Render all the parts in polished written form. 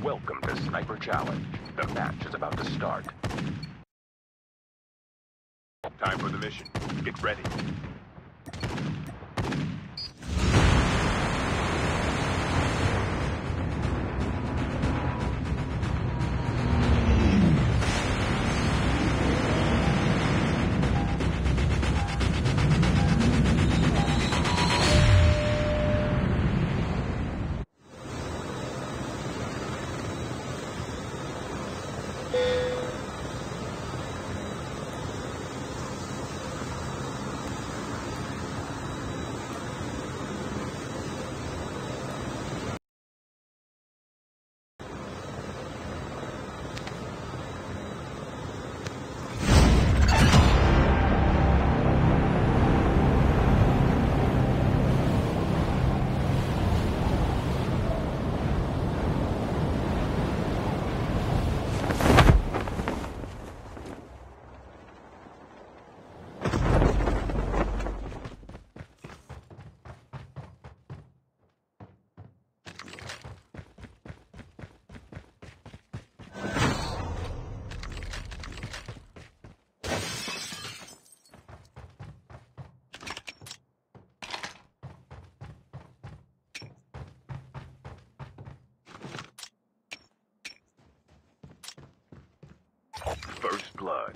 Welcome to Sniper Challenge. The match is about to start. Time for the mission. Get ready. First blood.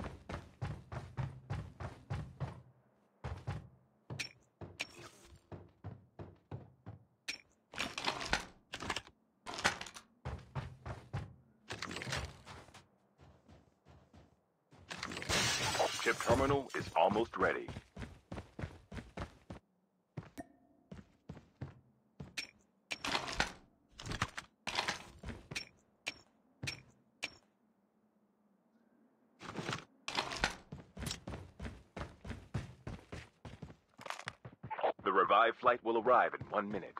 Chip terminal is almost ready. The revived flight will arrive in 1 minute.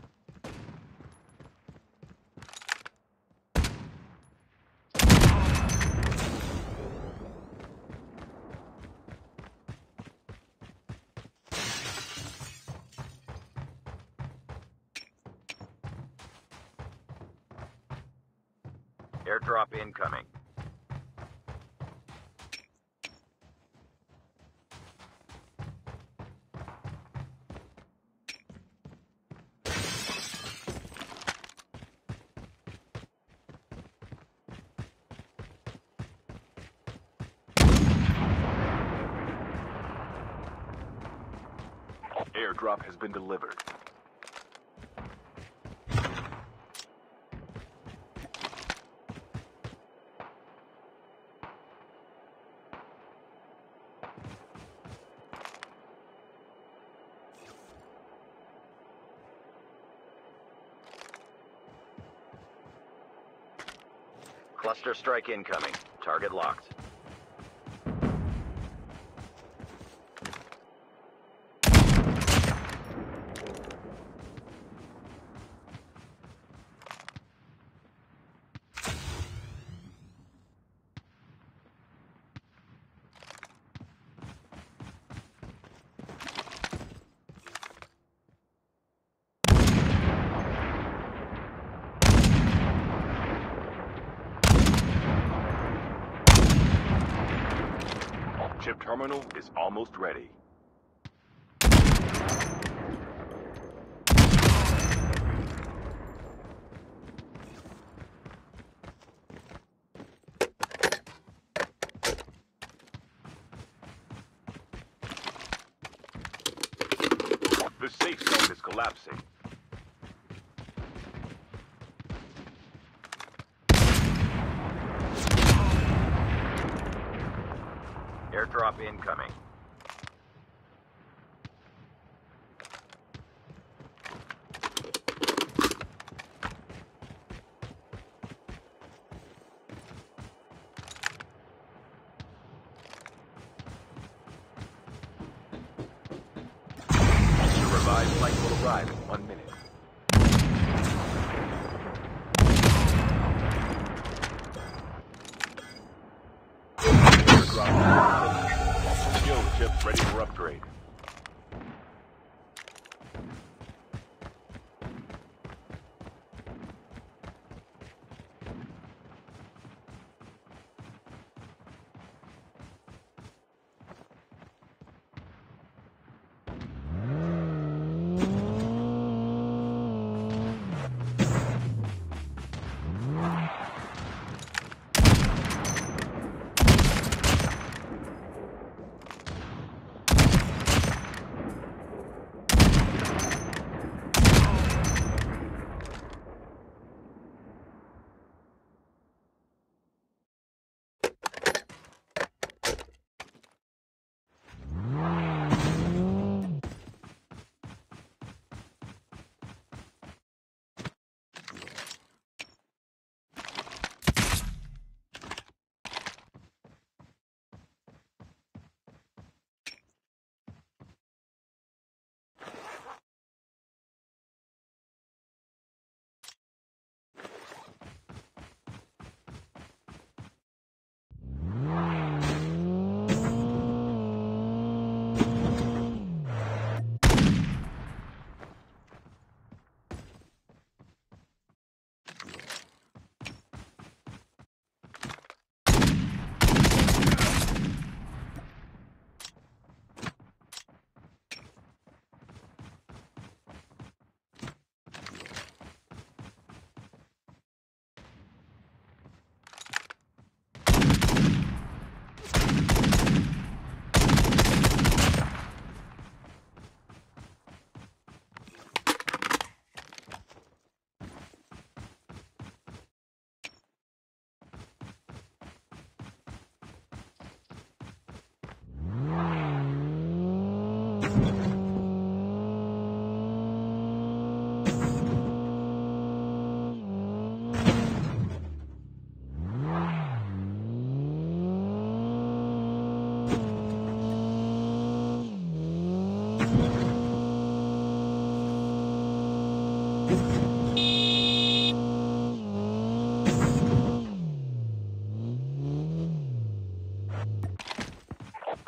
Airdrop incoming. Airdrop has been delivered. Cluster strike incoming. Target locked. Chip terminal is almost ready. The safe zone is collapsing. Airdrop incoming. The revived flight will arrive in 1 minute. Skill chip ready for upgrade.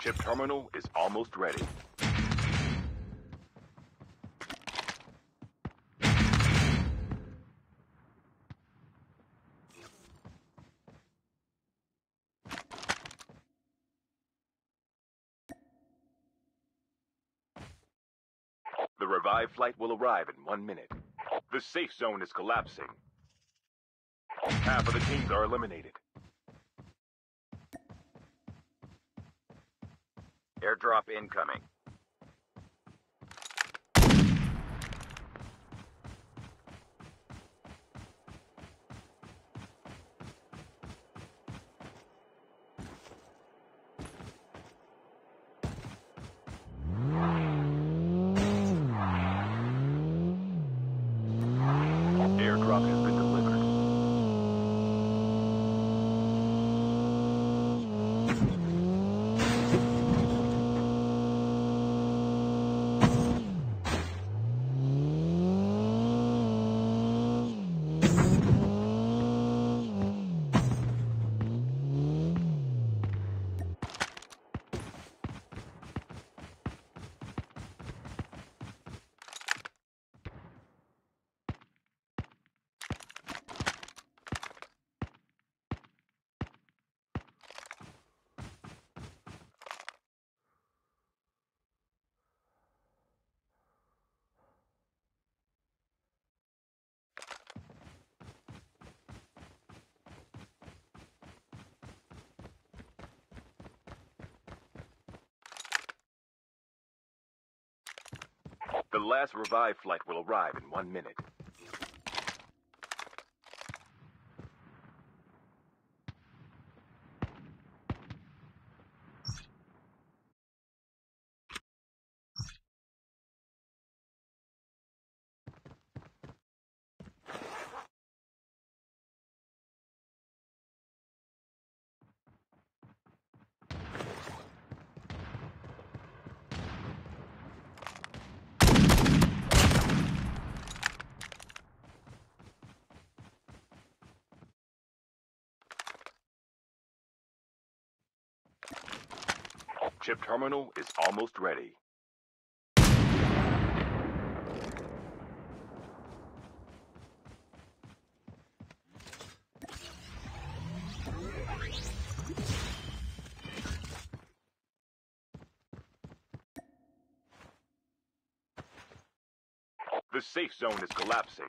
Chip terminal is almost ready. The revived flight will arrive in 1 minute. The safe zone is collapsing. Half of the teams are eliminated. Airdrop incoming. Airdrop has been delivered. The last revived flight will arrive in 1 minute. Chip terminal is almost ready. The safe zone is collapsing.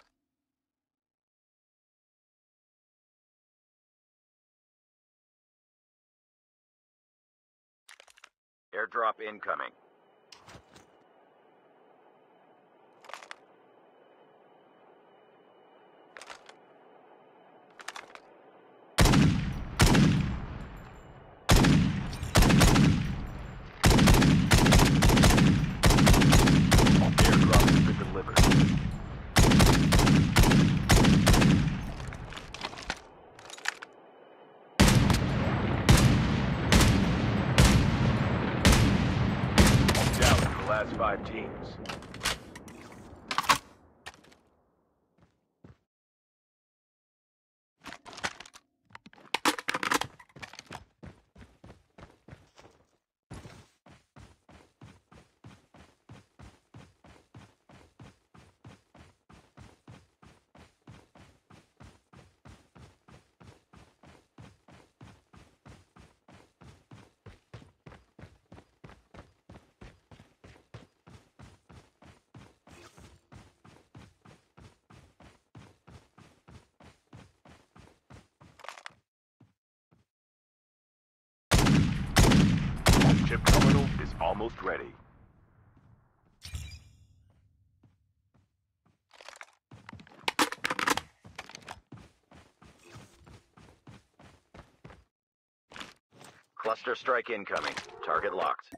Airdrop incoming. Airdrop has been delivered. Down to the last 5 teams. Chip terminal is almost ready. Cluster strike incoming. Target locked.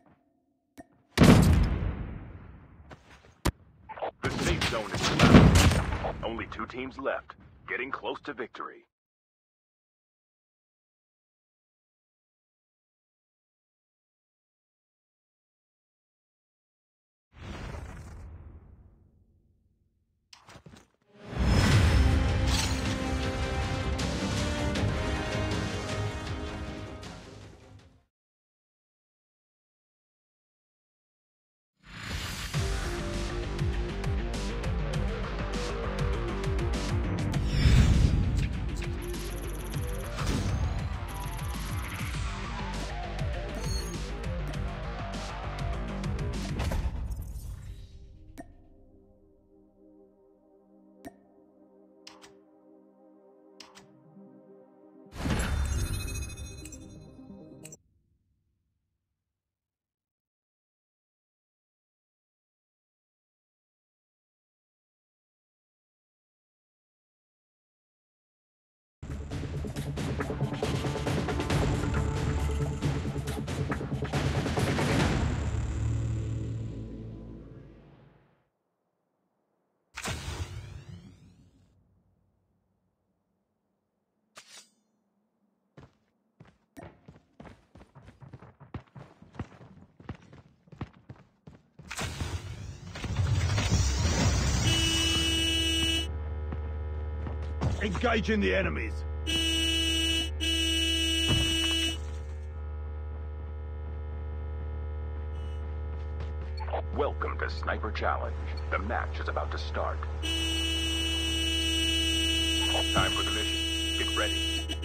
The safe zone is collapsing. Only 2 teams left, getting close to victory. Engaging the enemies. Welcome to Sniper Challenge. The match is about to start. Time for the mission. Get ready.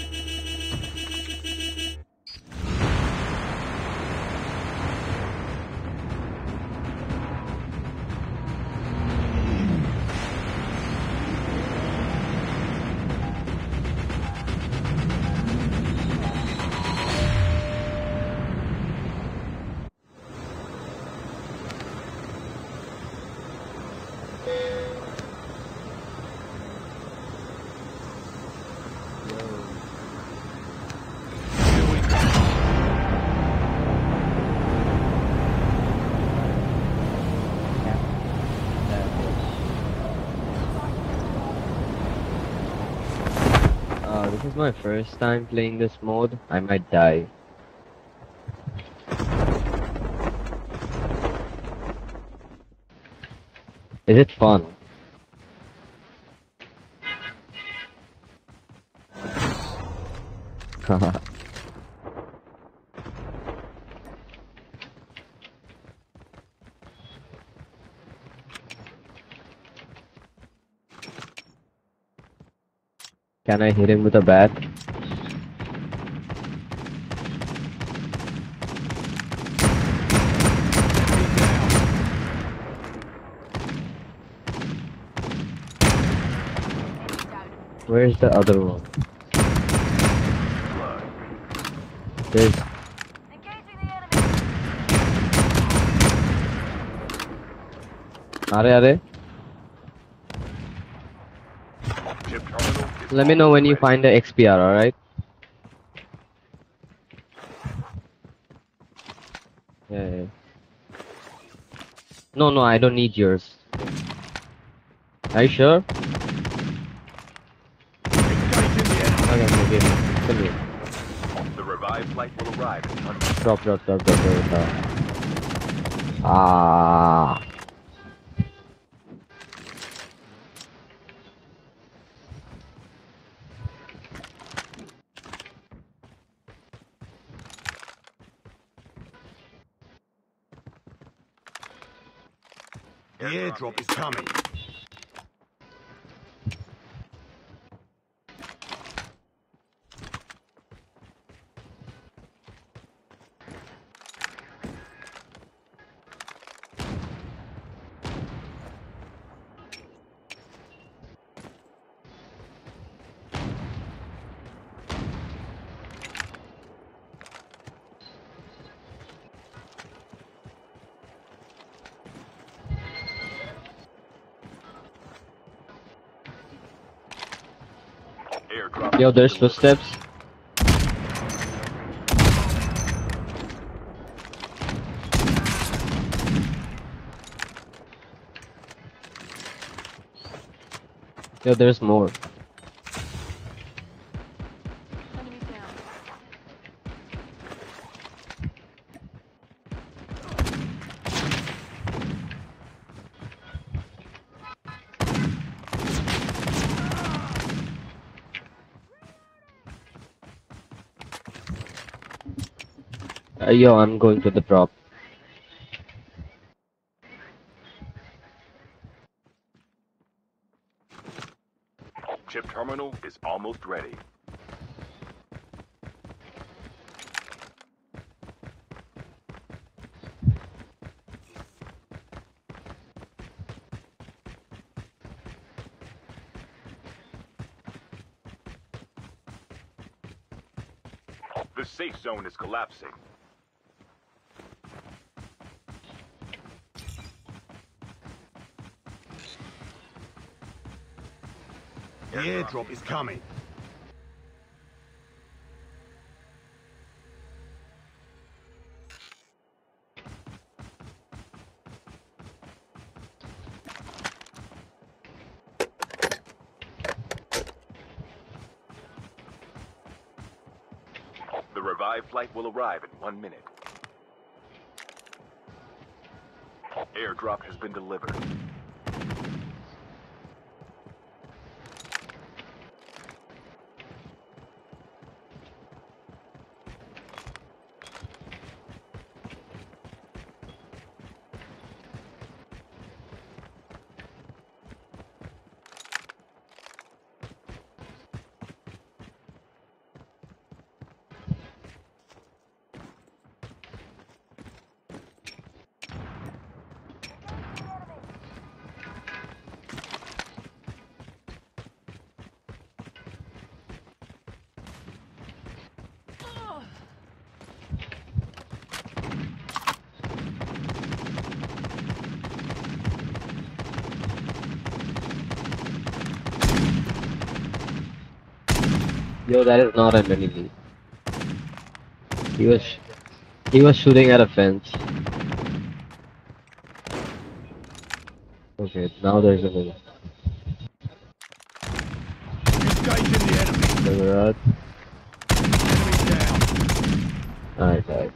This is my first time playing this mode. I might die. Is it fun? Haha. Can I hit him with a bat? Where's the other one? There's... Are. Let me know when you find the XPR, alright? Yeah. No, I don't need yours. Are you sure? Okay, maybe. Come here. The revived flight will arrive in 1 minute. Drop. Ah. The airdrop is coming. Airdrop. Yo, there's footsteps. Yo, there's more. Yo, I'm going to the drop. Chip terminal is almost ready. The safe zone is collapsing. The airdrop is coming. The revived flight will arrive in 1 minute. Airdrop has been delivered. Yo, that is not an enemy. He was he was shooting at a fence. Okay, now there's a enemy. Engaging the enemy. There's a rat. Enemy down. Alright, alright.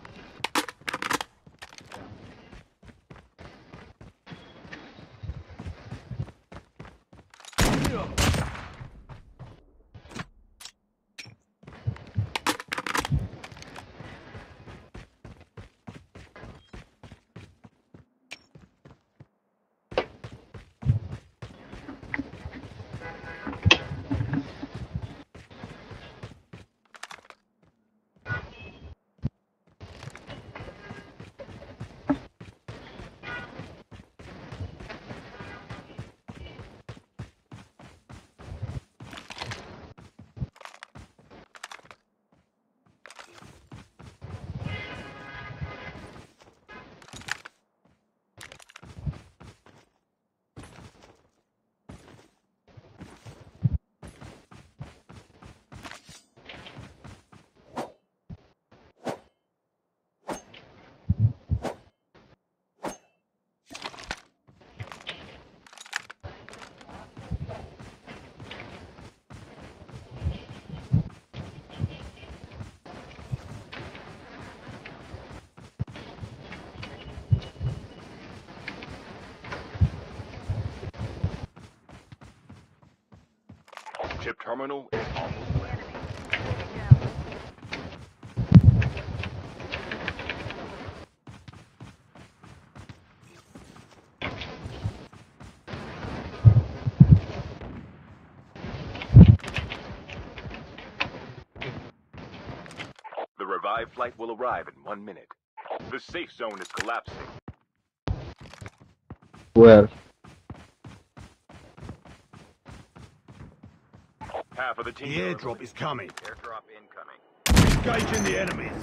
Chip terminal is almost ready. The revived flight will arrive in 1 minute. The safe zone is collapsing. Where? Half of the The team. airdrop is coming. Airdrop incoming. Engaging the enemies.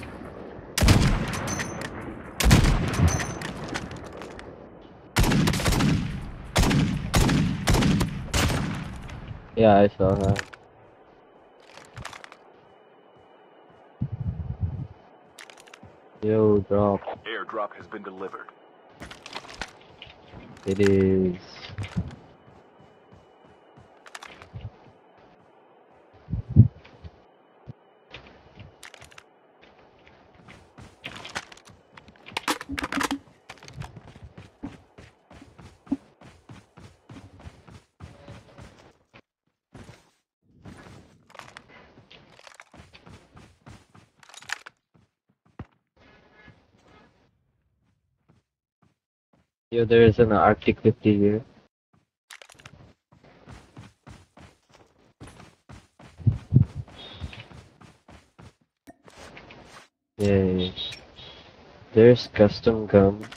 Yeah, I saw her. Yo, drop. Airdrop has been delivered. It is. Yo, there is an Arctic 50 here. Yeah. There's custom guns.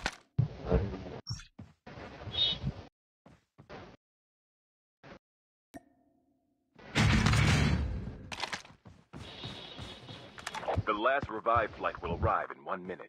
The last revived flight will arrive in 1 minute.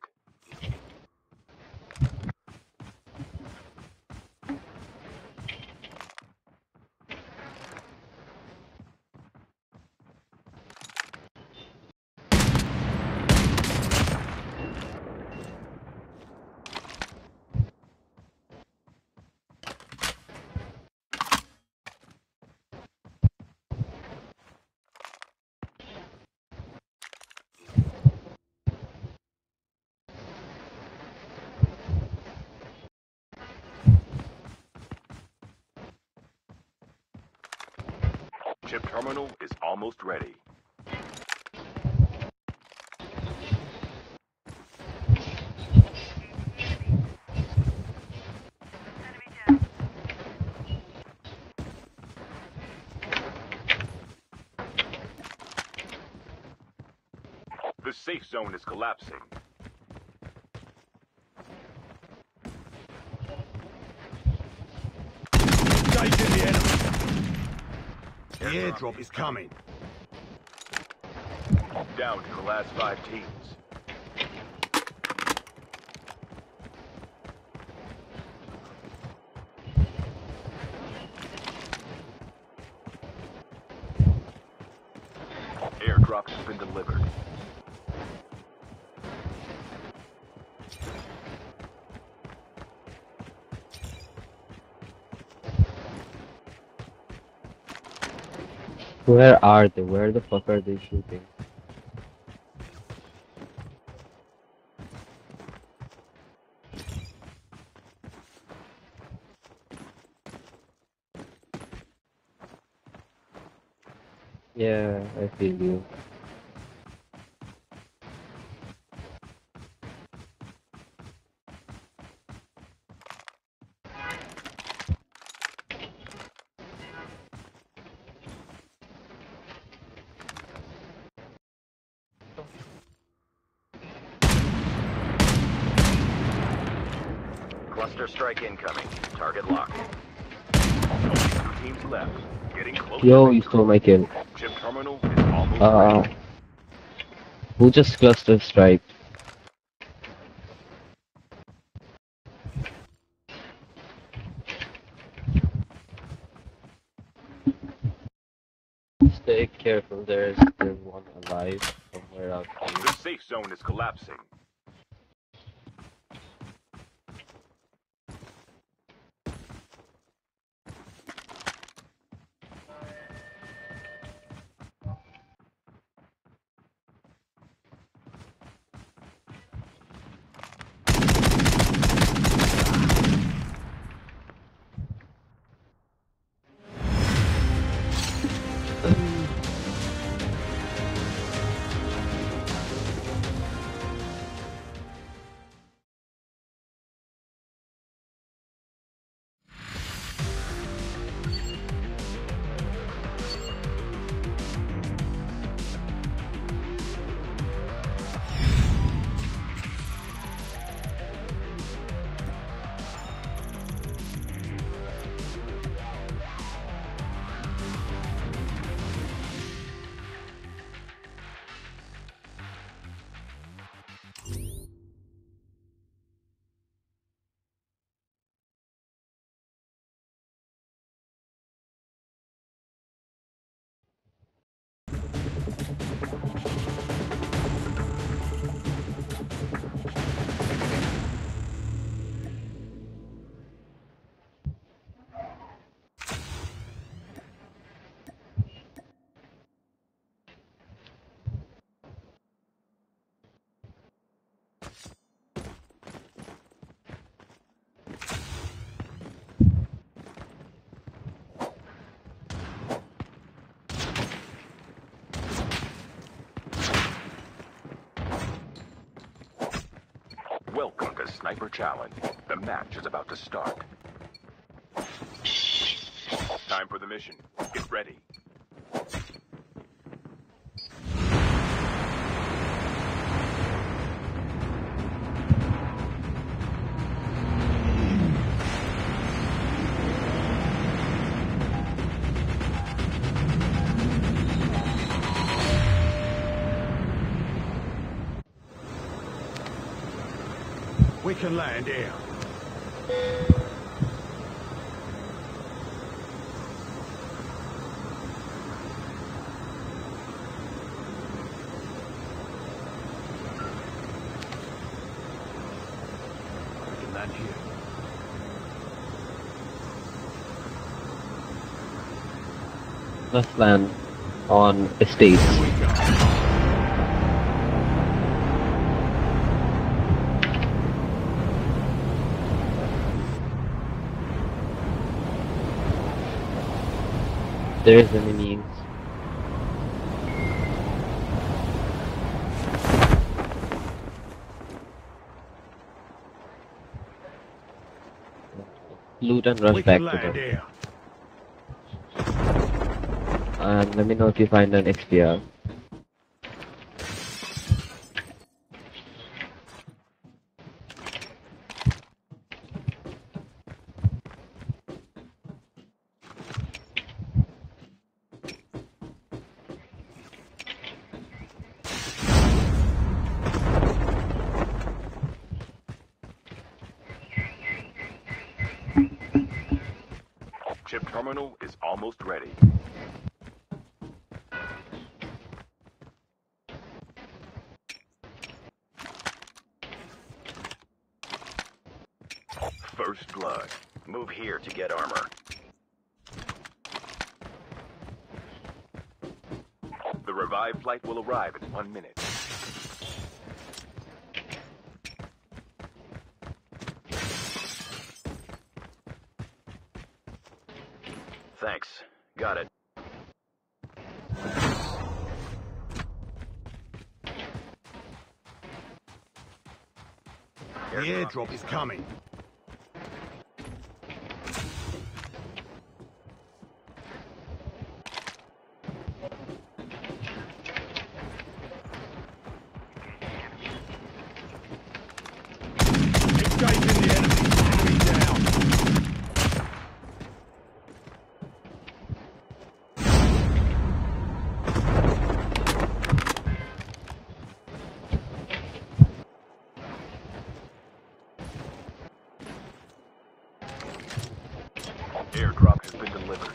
Chip terminal is almost ready. The safe zone is collapsing. Engaging the enemy. The airdrop is coming. Down to the last 5 teams. Where are they? Where the fuck are they shooting? Yeah, I feel you. Cluster strike incoming. Target locked. Only 2 teams left. Getting close to Yo, you victory. stole my kill. Chip terminal is almost Uh, ready. who just cluster strike? Stay careful, there's still one alive somewhere out The here. safe zone is collapsing. Welcome to Sniper Challenge. The match is about to start. Time for the mission. Get ready. We can land here. We can land here. Let's land on estates. Here we go. There's enemies. Loot and rush We back can to land them. here. And let me know if you find an XPR. Chip terminal is almost ready. First blood. Move here to get armor. revived flight will arrive in 1 minute. Thanks. Got it. The airdrop is coming. Engaging the enemy. Enemy down. Airdrop has been delivered.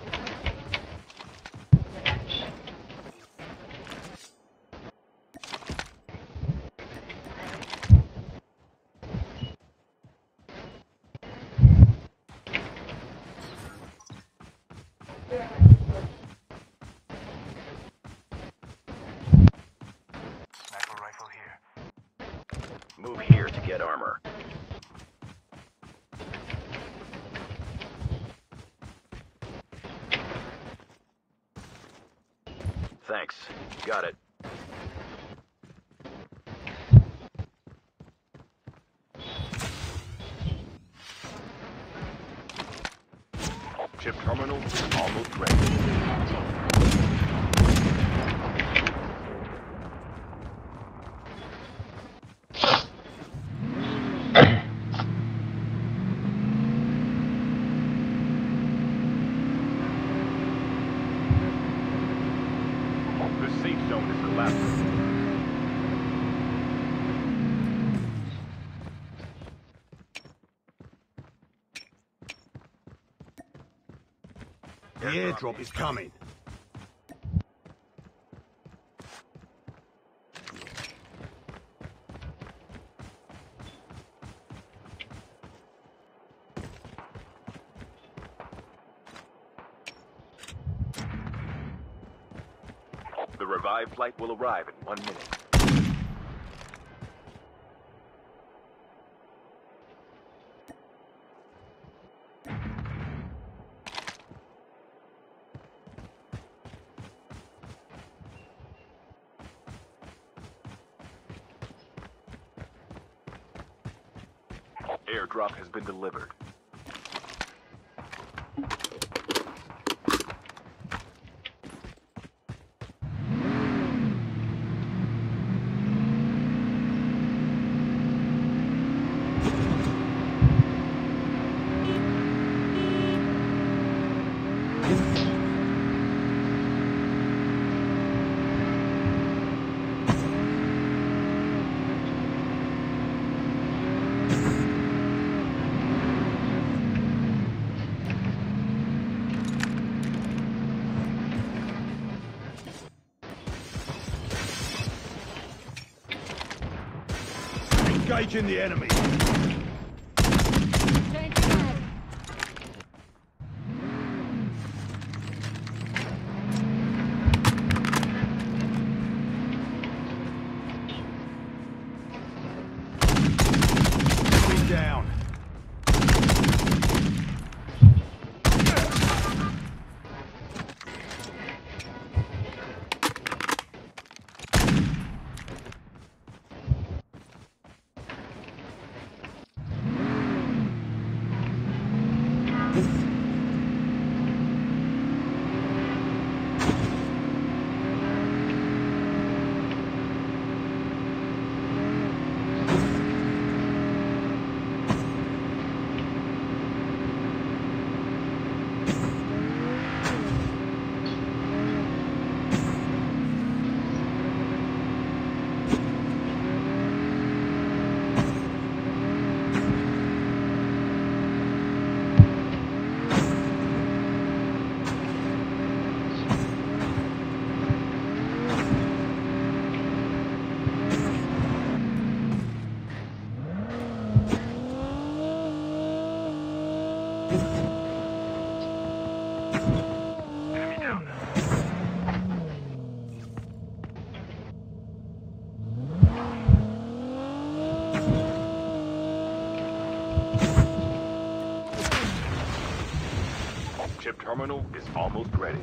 Sniper rifle here. Move here to get armor. Thanks. Got it. Chip terminal almost ready. The safe zone is collapsing. The airdrop is coming. The revived flight will arrive in 1 minute. Airdrop has been delivered. Engaging the enemy. Enemy down. terminal is almost ready.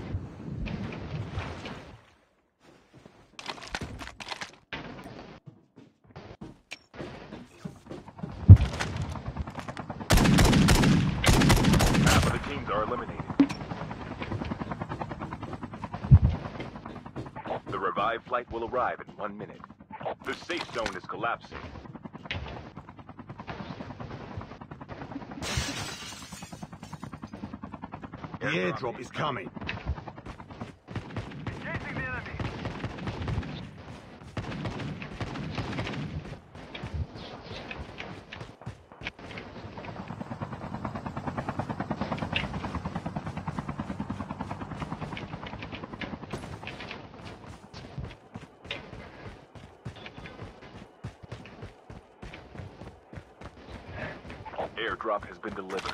Half of the teams are eliminated. The revived flight will arrive in 1 minute. The safe zone is collapsing. The airdrop is coming. Chasing the enemy. Airdrop has been delivered.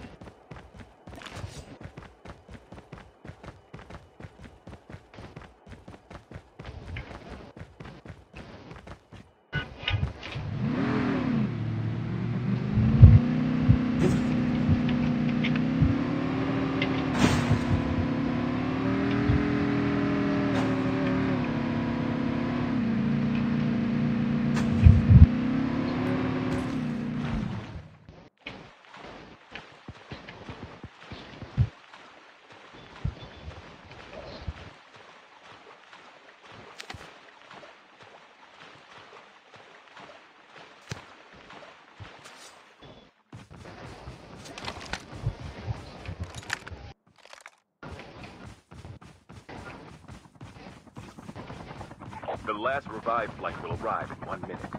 The last revived flight will arrive in 1 minute.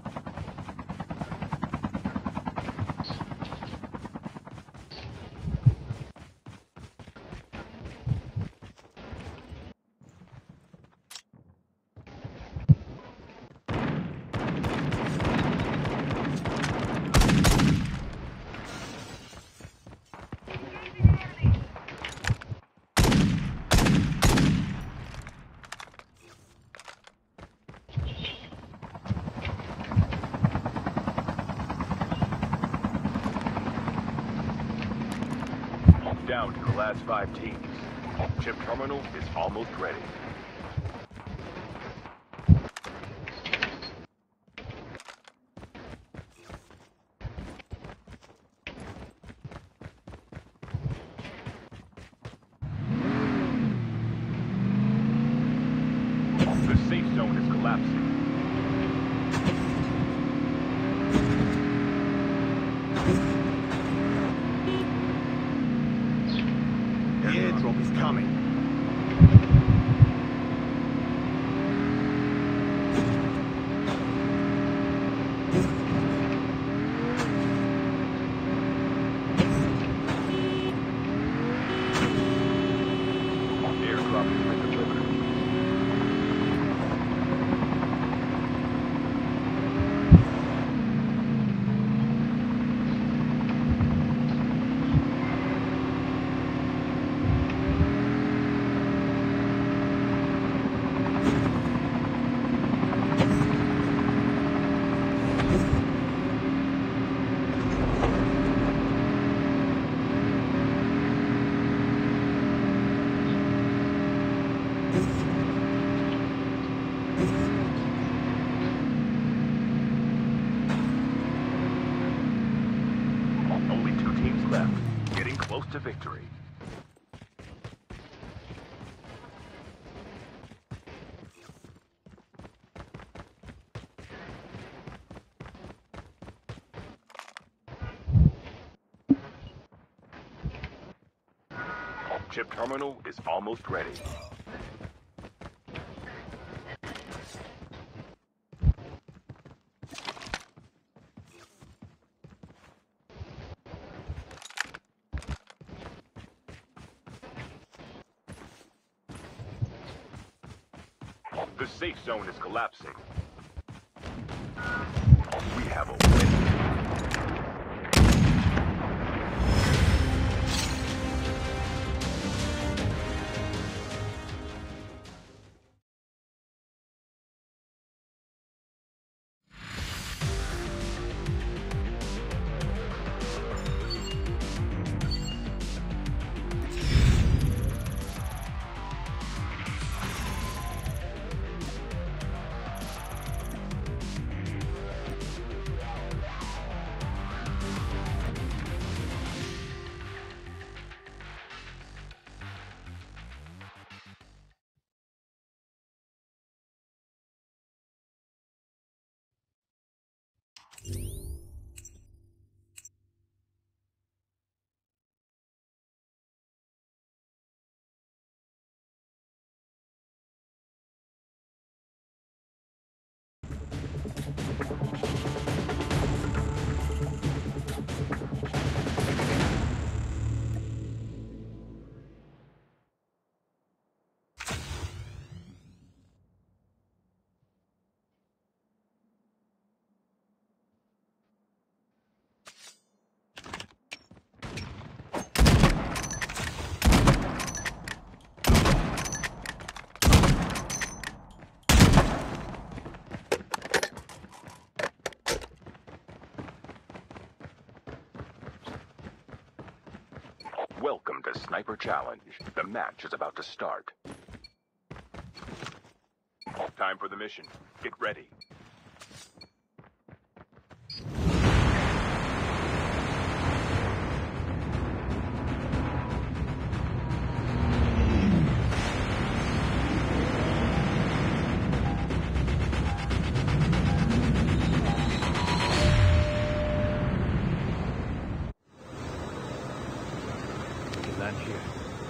Down to the last 5 teams. Chip terminal is almost ready. The safe zone is collapsing. The airdrop is coming. Airdrop has been delivered. Only 2 teams left, getting close to victory. Chip terminal is almost ready. The safe zone is collapsing. We have a win. Welcome to Sniper Challenge. The match is about to start. Time for the mission. Get ready. Land here.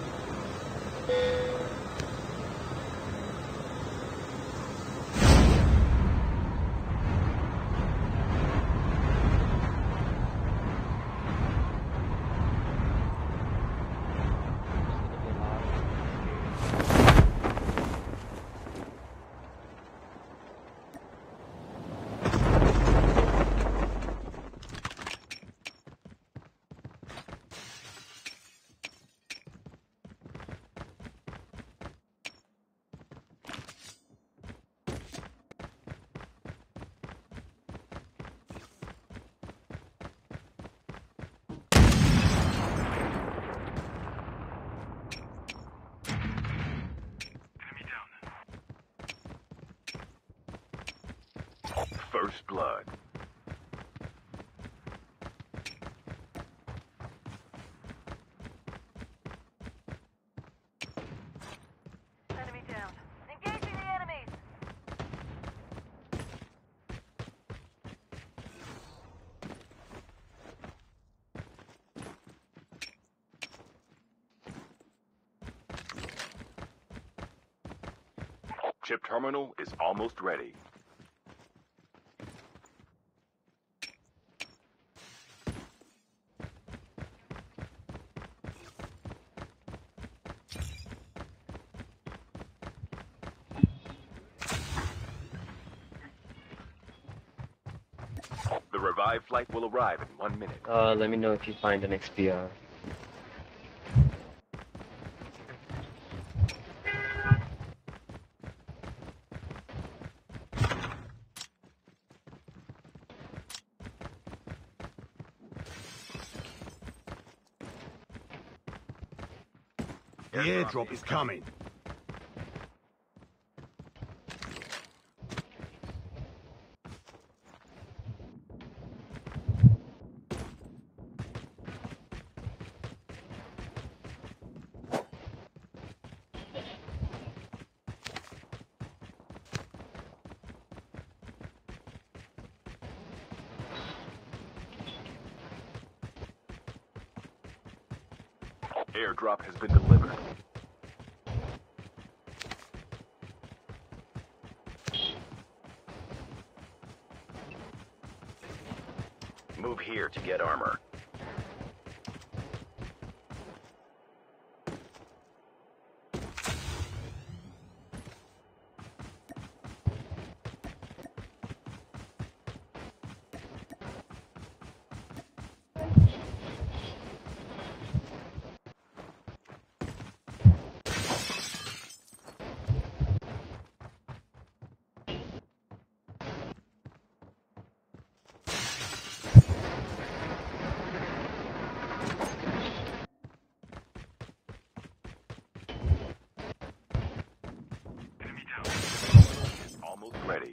First blood. Enemy down. Engaging the enemies! Chip terminal is almost ready. The revived flight will arrive in 1 minute. Let me know if you find an XPR. The airdrop is coming. Airdrop has been delivered. Move here to get armor. Almost ready.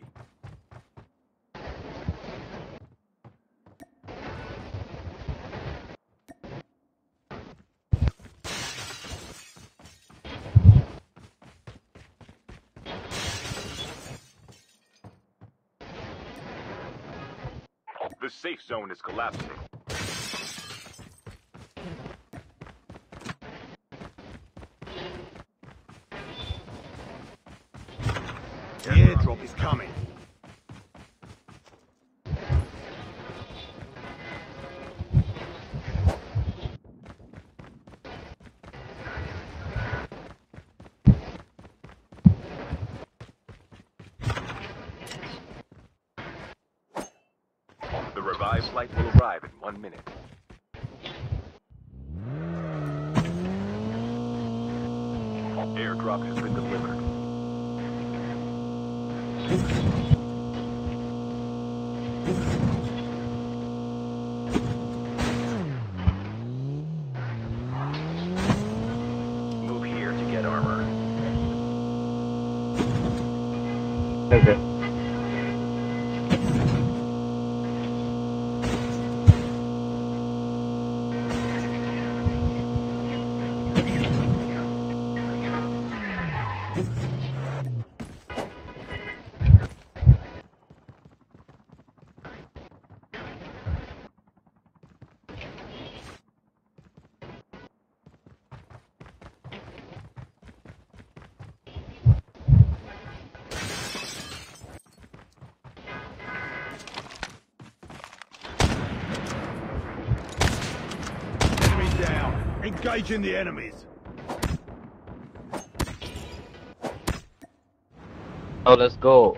The safe zone is collapsing. The airdrop is coming. The revived flight will arrive in 1 minute. Airdrop has been delivered. Move here to get armor. Okay. Enemy down. Engaging the enemies. Oh, let's go.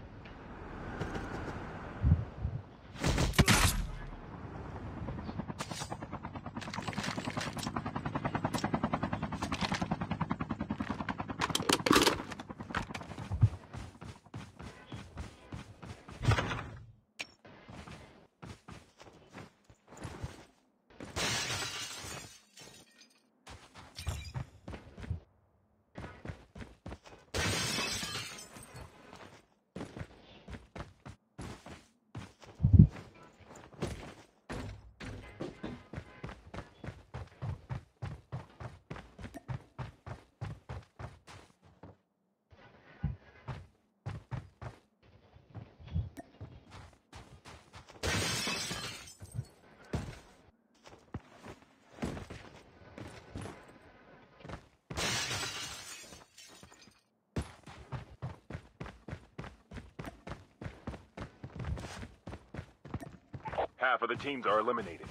Half of the teams are eliminated.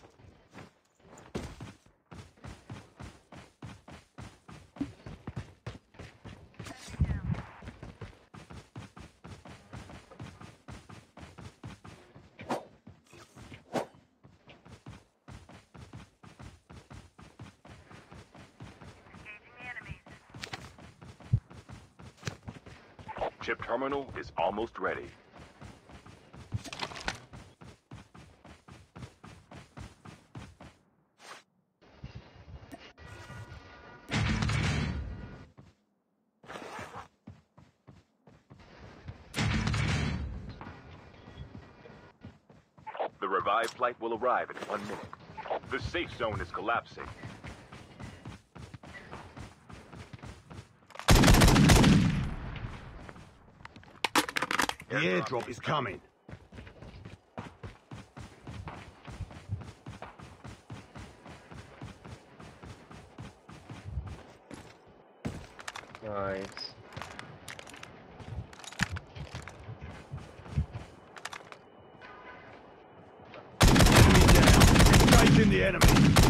Chip terminal is almost ready. The revived flight will arrive in 1 minute. The safe zone is collapsing. The airdrop is coming. Nice. Engaging the enemy.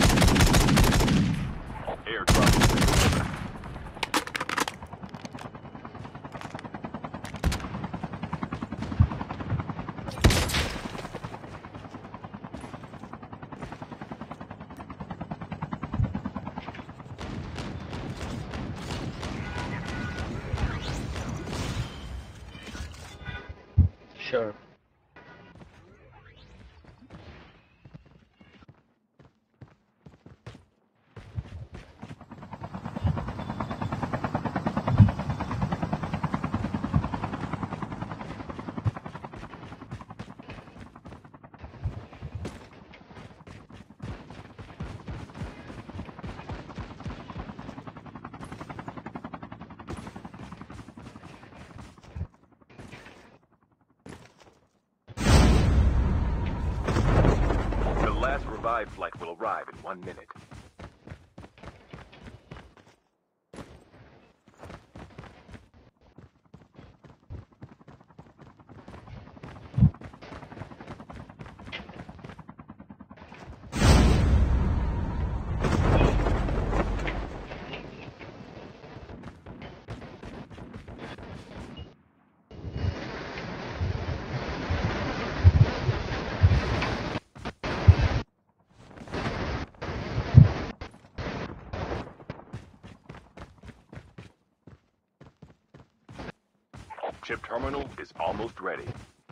Airdrop has been delivered. Sure. The last revived flight will arrive in 1 minute. Chip terminal is almost ready.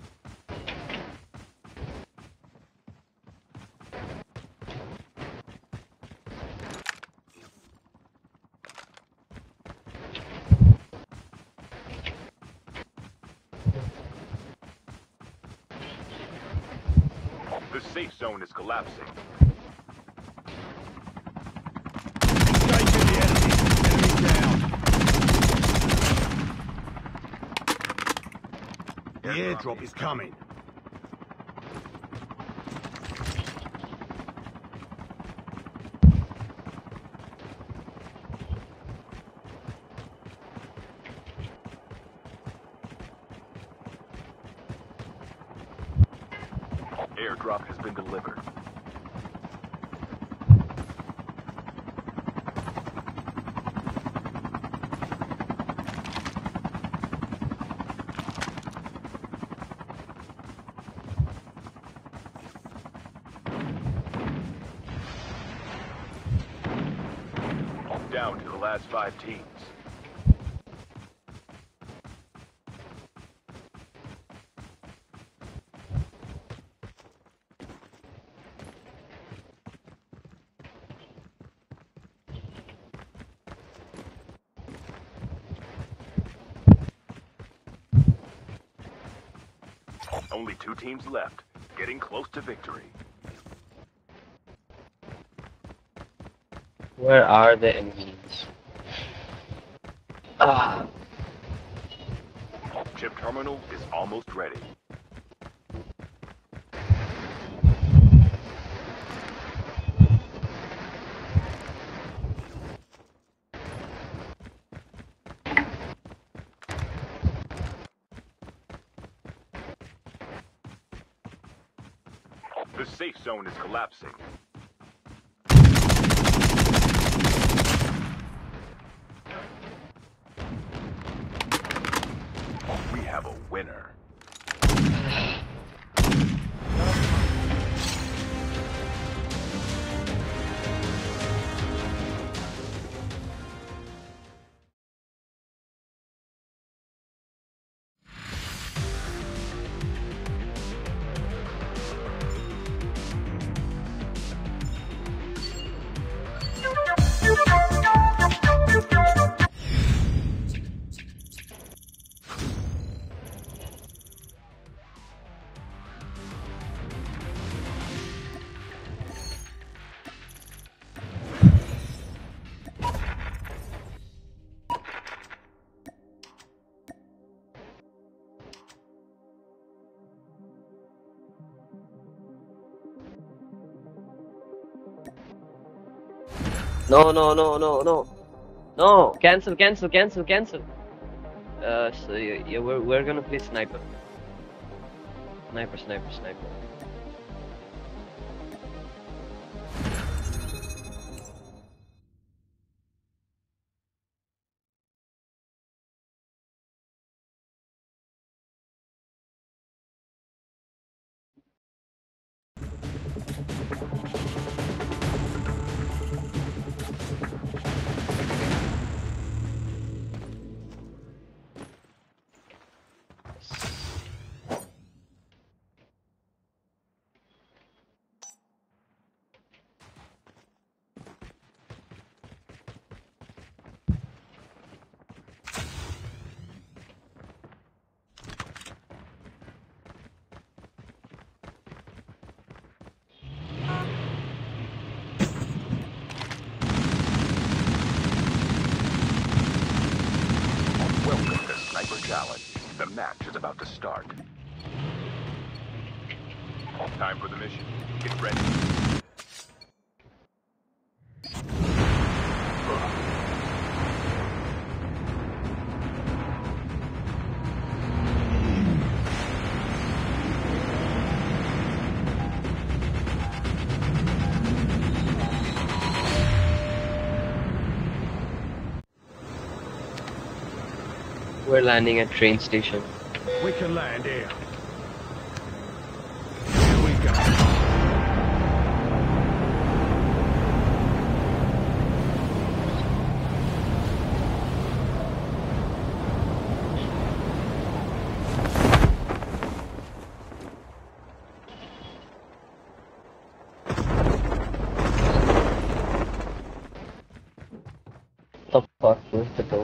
The safe zone is collapsing. Engaging the enemy. Enemy down. The airdrop is coming. Airdrop has been delivered. Down to the last 5 teams. Only 2 teams left, getting close to victory. Where are the enemies? Ah. Chip terminal is almost ready. The safe zone is collapsing. We have a winner. No, no, no, no, no. No, cancel, cancel, cancel, cancel. So yeah, we're gonna play sniper. Sniper, sniper, sniper. Welcome to Sniper Challenge. The match is about to start. Time for the mission. Get ready. We're landing at train station. We can land here. Here we go. the door.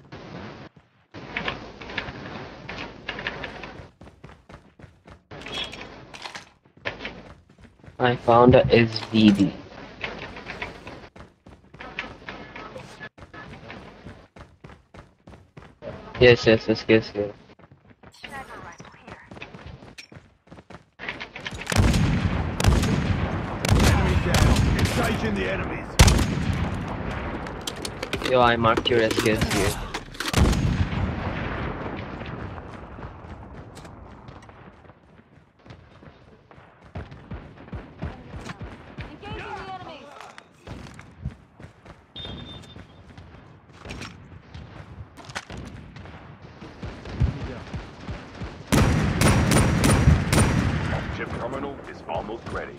I found a SVD. Yes. Sniper rifle here. Enemy down. Engaging the enemies. Yo, I marked your SKS here. Engaging the enemies. Chip terminal is almost ready.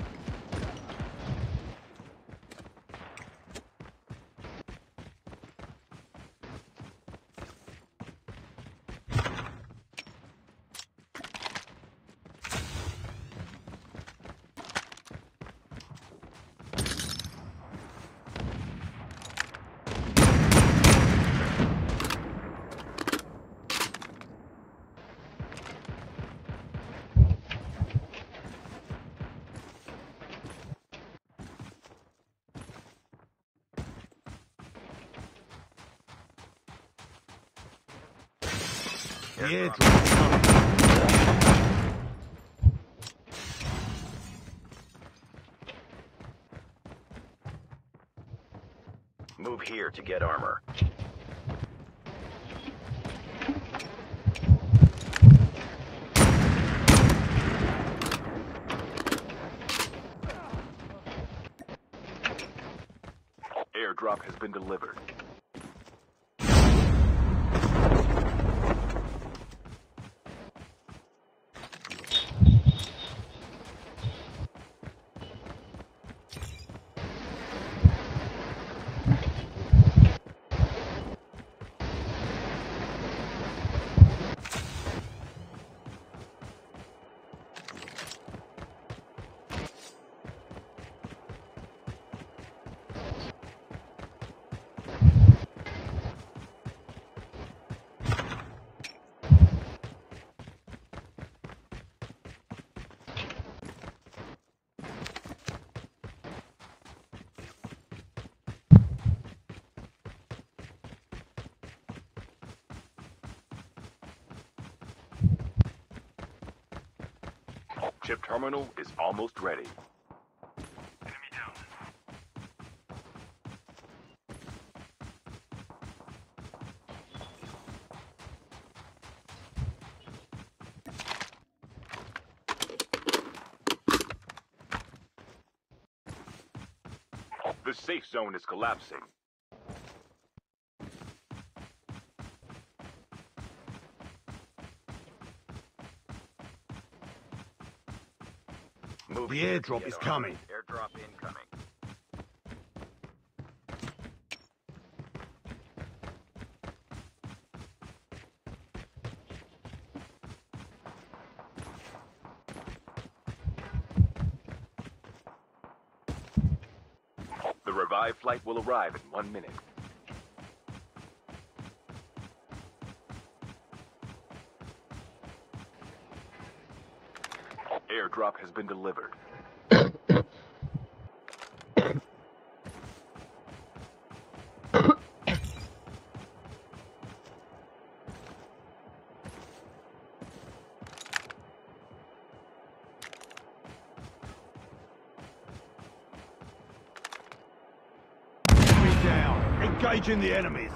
The airdrop is coming. Move here to get armor. Airdrop has been delivered. Chip terminal is almost ready. Enemy down. The safe zone is collapsing. Move The here to airdrop get is armor. coming. Airdrop incoming. The revived flight will arrive in 1 minute. Airdrop has been delivered. Enemy down. Engaging the enemies.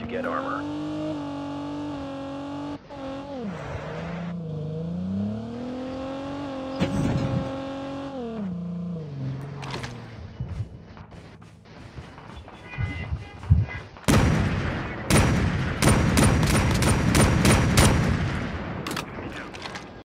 get armor.